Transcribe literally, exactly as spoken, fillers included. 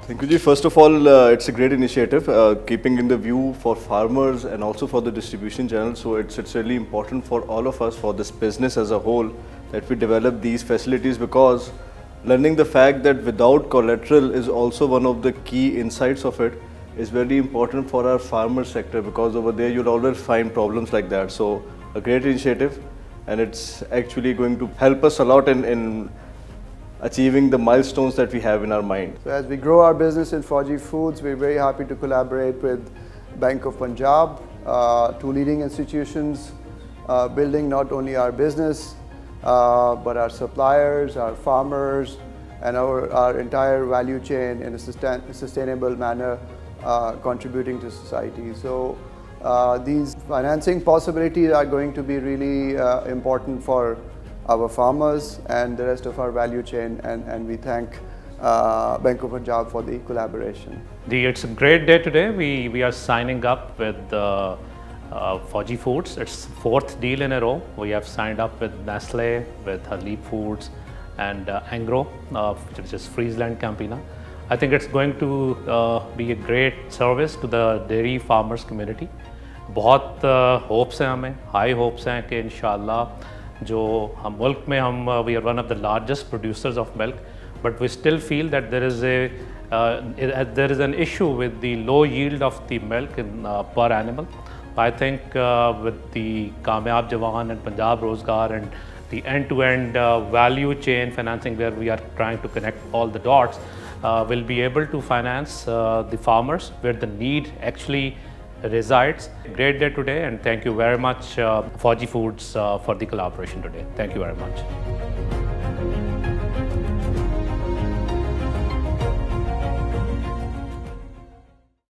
Rinkuji, first of all, uh, it's a great initiative, uh, keeping in the view for farmers and also for the distribution channel. So it's, it's really important for all of us, for this business as a whole, that we develop these facilities, because learning the fact that without collateral is also one of the key insights of it is very important for our farmer sector, because over there you'll always find problems like that. So a great initiative, and it's actually going to help us a lot in, in achieving the milestones that we have in our mind. So as we grow our business in Fauji Foods, we're very happy to collaborate with Bank of Punjab, uh, two leading institutions, uh, building not only our business, uh, but our suppliers, our farmers, and our, our entire value chain in a sustain, sustainable manner, uh, contributing to society. So uh, these financing possibilities are going to be really uh, important for our farmers and the rest of our value chain, and, and we thank uh, Bank of Punjab for the collaboration. The, it's a great day today. We, we are signing up with uh, uh, Fauji Foods. It's fourth deal in a row. We have signed up with Nestle, with Harleap Foods, and uh, Angro, uh, which is Friesland Campina. I think it's going to uh, be a great service to the dairy farmers community. बहुत hopes हैं हमें, high hopes हैं कि इंशाल्लाह जो हम मुल्क में हम we are one of the largest producers of milk, but we still feel that there is a there is an issue with the low yield of the milk in per animal. I think with the Kamyab Jawan and Punjab Rozgar and the end-to-end uh, value chain financing, where we are trying to connect all the dots, uh, will be able to finance uh, the farmers where the need actually resides. Great day today, and thank you very much uh, Fauji Foods uh, for the collaboration today. Thank you very much.